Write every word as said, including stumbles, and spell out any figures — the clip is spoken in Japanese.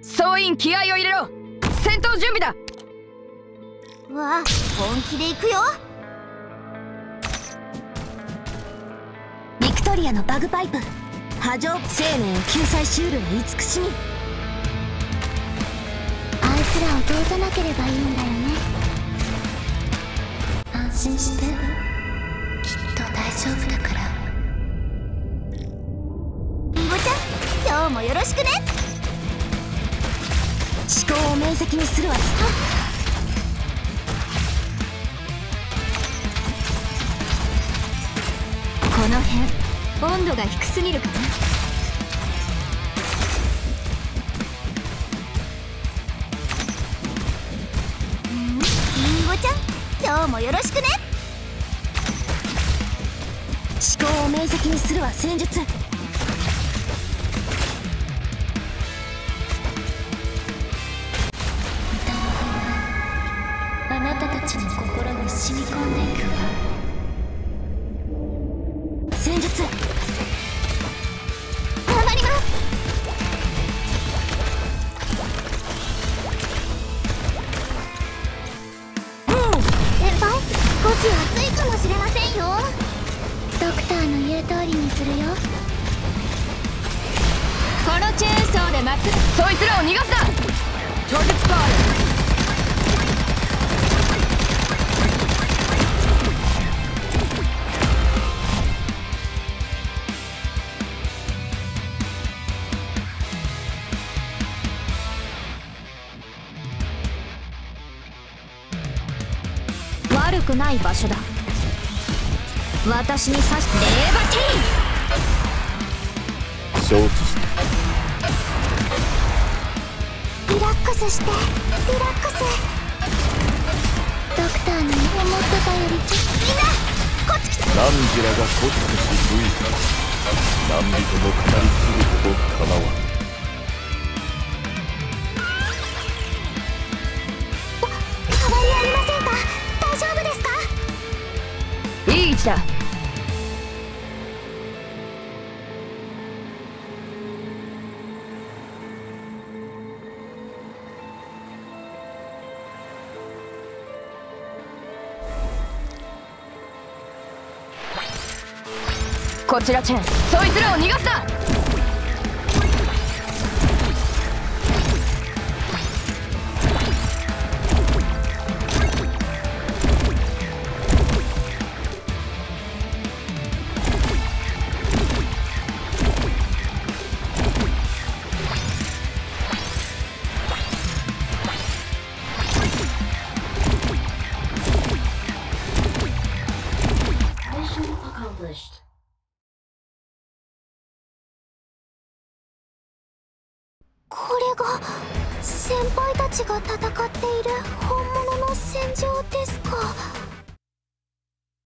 総員気合を入れろ。戦闘準備だ。 わあ、本気で行くよ。ビクトリアのバグパイプ波状生命を救済しうる慈しみ。あいつらを通さなければいいんだよね。安心して、きっと大丈夫だから。リボちゃん、今日もよろしくね。思考を明晰にするわ。この辺温度が低すぎるかな。うん、リンゴちゃん、今日もよろしくね。思考を明晰にするわ。戦術。あなたたちの心に染み込んでいくわ。戦術。頑張ります。うん、先輩、少し暑いかもしれませんよ。ドクターの言う通りにするよ。 このチェーンソーで待つ。そいつらを逃がすな。超絶パワー。悪くない場所だ。私に刺してレーバティー。 承知した。 リラックスして、リラックス。ドクターに思ってたよりちみんなこっち来て。 何時らがコツコツ不意か何人も語り継ぐほどかなわん。 変わりありませんか。大丈夫ですか。 いい位置だ。こちらチェン、そいつらを逃がすな。 これが先輩たちが戦っている本物の戦場ですか。